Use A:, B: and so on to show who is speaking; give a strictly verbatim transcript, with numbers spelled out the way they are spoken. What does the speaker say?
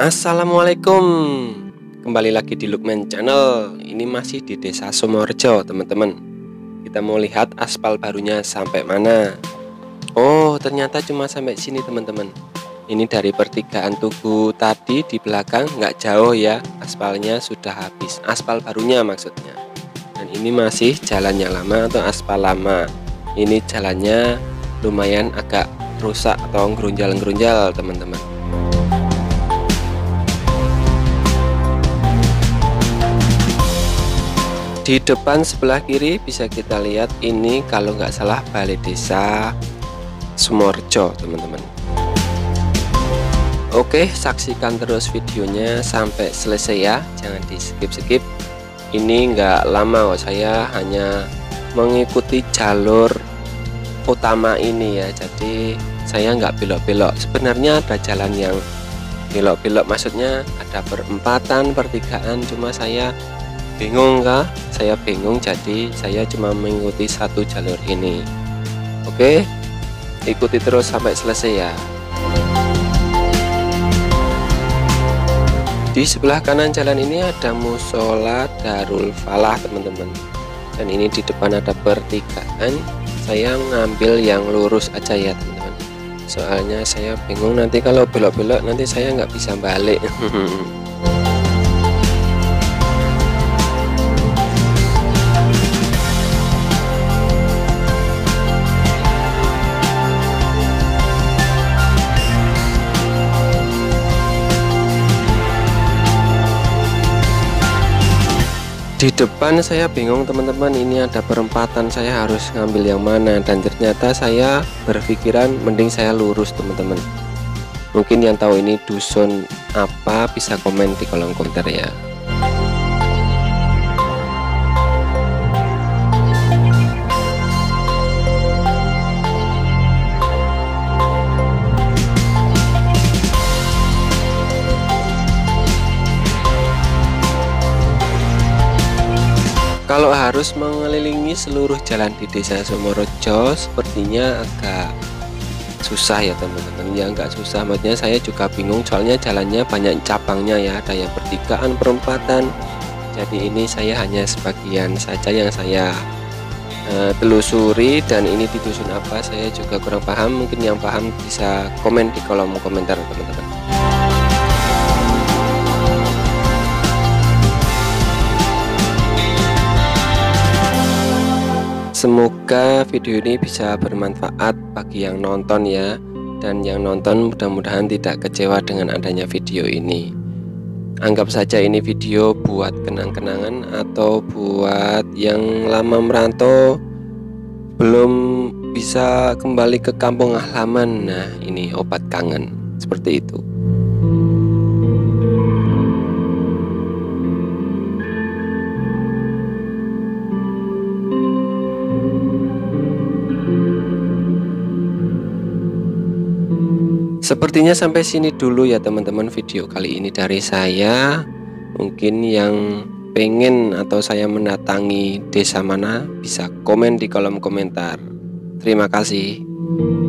A: Assalamualaikum, kembali lagi di Lukman Channel. Ini masih di Desa Sumorejo, teman-teman. Kita mau lihat aspal barunya sampai mana. Oh, ternyata cuma sampai sini, teman-teman. Ini dari pertigaan Tugu tadi di belakang, nggak jauh ya. Aspalnya sudah habis, aspal barunya maksudnya. Dan ini masih jalannya lama atau aspal lama. Ini jalannya lumayan agak rusak atau gerunjal-gerunjal, teman-teman. Di depan sebelah kiri bisa kita lihat, ini kalau nggak salah Balai Desa Sumorejo, teman-teman. Oke, saksikan terus videonya sampai selesai ya, jangan di skip-skip. Ini nggak lama kok, saya hanya mengikuti jalur utama ini ya, jadi saya nggak belok-belok. Sebenarnya ada jalan yang belok-belok, maksudnya ada perempatan, pertigaan, cuma saya bingung kah? Saya bingung, jadi saya cuma mengikuti satu jalur ini. Oke, ikuti terus sampai selesai ya. Di sebelah kanan jalan ini ada musola Darul Falah, teman-teman. Dan ini di depan ada pertigaan. Saya ngambil yang lurus aja ya, teman-teman. Soalnya saya bingung nanti kalau belok-belok nanti saya nggak bisa balik. Di depan saya bingung, teman-teman, ini ada perempatan, saya harus ngambil yang mana, dan ternyata saya berpikiran mending saya lurus, teman-teman. Mungkin yang tahu ini dusun apa bisa komen di kolom komentar ya. Kalau harus mengelilingi seluruh jalan di Desa Sumorejo sepertinya agak susah ya, teman-teman. Ya nggak susah, maksudnya saya juga bingung soalnya jalannya banyak cabangnya ya, ada yang pertigaan, perempatan. Jadi ini saya hanya sebagian saja yang saya uh, telusuri, dan ini di dusun apa saya juga kurang paham. Mungkin yang paham bisa komen di kolom komentar, teman-teman. Semoga video ini bisa bermanfaat bagi yang nonton ya, dan yang nonton mudah-mudahan tidak kecewa dengan adanya video ini. Anggap saja ini video buat kenang-kenangan atau buat yang lama merantau belum bisa kembali ke kampung halaman. Nah, ini obat kangen seperti itu. Sepertinya sampai sini dulu ya, teman-teman, video kali ini dari saya. Mungkin yang pengen atau saya mendatangi desa mana bisa komen di kolom komentar. Terima kasih.